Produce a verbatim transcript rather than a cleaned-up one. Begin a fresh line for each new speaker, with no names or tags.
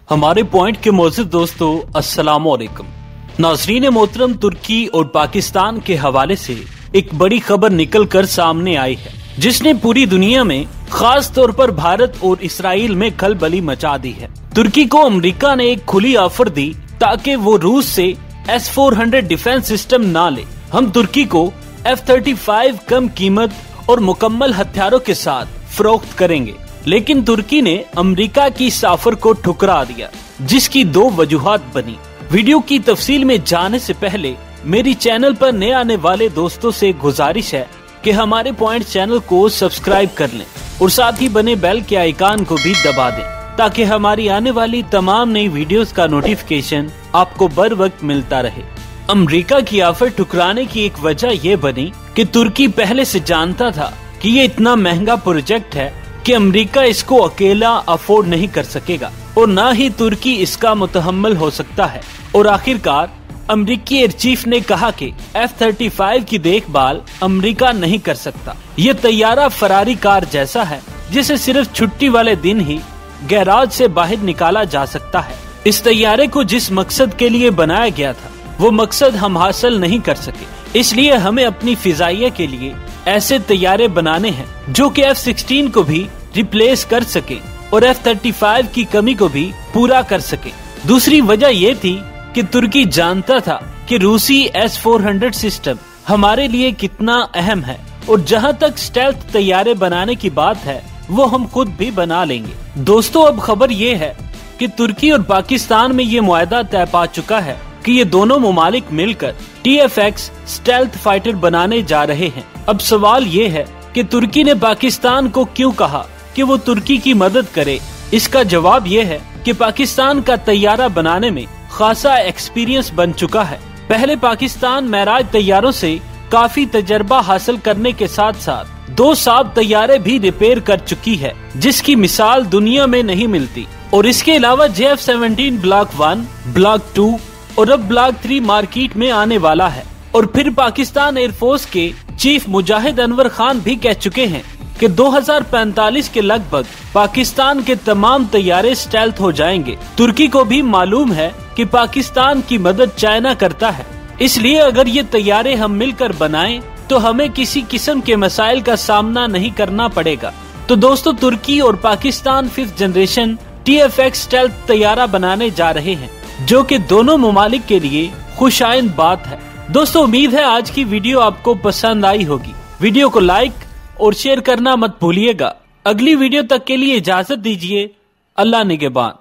हमारे पॉइंट के मौजूद दोस्तों अस्सलाम वालेकुम। नाज़रीन मोहतरम, तुर्की और पाकिस्तान के हवाले से एक बड़ी खबर निकल कर सामने आई है जिसने पूरी दुनिया में खास तौर पर भारत और इसराइल में खलबली मचा दी है। तुर्की को अमेरिका ने एक खुली ऑफर दी ताकि वो रूस से S four hundred defence system ना ले। हम तुर्की को एफ थर्टी फाइव कम कीमत और मुकम्मल हथियारों के साथ फरोख्त करेंगे, लेकिन तुर्की ने अमेरिका की इस ऑफर को ठुकरा दिया, जिसकी दो वजूहात बनी। वीडियो की तफसील में जाने से पहले मेरी चैनल पर नए आने वाले दोस्तों से गुजारिश है कि हमारे पॉइंट चैनल को सब्सक्राइब कर लें और साथ ही बने बेल के आइकन को भी दबा दें ताकि हमारी आने वाली तमाम नई वीडियोस का नोटिफिकेशन आपको बर वक्त मिलता रहे। अमेरिका की ऑफर ठुकराने की एक वजह ये बनी कि तुर्की पहले से जानता था कि ये इतना महंगा प्रोजेक्ट है कि अमेरिका इसको अकेला अफोर्ड नहीं कर सकेगा और न ही तुर्की इसका मुतहम्मिल हो सकता है। और आखिरकार अमेरिकी एयर चीफ ने कहा कि एफ थर्टी फाइव की देखभाल अमेरिका नहीं कर सकता। ये तैयारा फरारी कार जैसा है जिसे सिर्फ छुट्टी वाले दिन ही गैराज से बाहर निकाला जा सकता है। इस तैयारे को जिस मकसद के लिए बनाया गया था वो मकसद हम हासिल नहीं कर सके, इसलिए हमें अपनी फिजाइया के लिए ऐसे तैयारे बनाने हैं जो कि एफ सिक्सटीन को भी रिप्लेस कर सके और एफ थर्टी फाइव की कमी को भी पूरा कर सके। दूसरी वजह ये थी कि तुर्की जानता था कि रूसी एस फोर हंड्रेड सिस्टम हमारे लिए कितना अहम है और जहां तक स्टेल्थ तैयारे बनाने की बात है वो हम खुद भी बना लेंगे। दोस्तों, अब खबर ये है कि तुर्की और पाकिस्तान में ये मुआहदा तय पा चुका है कि ये दोनों मुमालिक मिलकर T F X stealth fighter बनाने जा रहे हैं। अब सवाल ये है कि तुर्की ने पाकिस्तान को क्यों कहा कि वो तुर्की की मदद करे। इसका जवाब ये है कि पाकिस्तान का तैयारा बनाने में खासा एक्सपीरियंस बन चुका है। पहले पाकिस्तान मेराज तैयारों से काफी तजर्बा हासिल करने के साथ साथ दो साब तैयारे भी रिपेयर कर चुकी है, जिसकी मिसाल दुनिया में नहीं मिलती। और इसके अलावा J F seventeen block one, block two और अब ब्लॉक थ्री मार्केट में आने वाला है। और फिर पाकिस्तान एयरफोर्स के चीफ मुजाहिद अनवर खान भी कह चुके हैं कि दो हज़ार पैंतालीस के लगभग पाकिस्तान के तमाम तैयारे स्टेल्थ हो जाएंगे। तुर्की को भी मालूम है कि पाकिस्तान की मदद चाइना करता है, इसलिए अगर ये तैयारे हम मिलकर बनाएं तो हमें किसी किस्म के मसाइल का सामना नहीं करना पड़ेगा। तो दोस्तों, तुर्की और Pakistan fifth generation T F X stealth तैयारा बनाने जा रहे हैं, जो कि दोनों मुमालिक के लिए खुशाइन बात है। दोस्तों, उम्मीद है आज की वीडियो आपको पसंद आई होगी। वीडियो को लाइक और शेयर करना मत भूलिएगा। अगली वीडियो तक के लिए इजाजत दीजिए। अल्लाह निगहबान।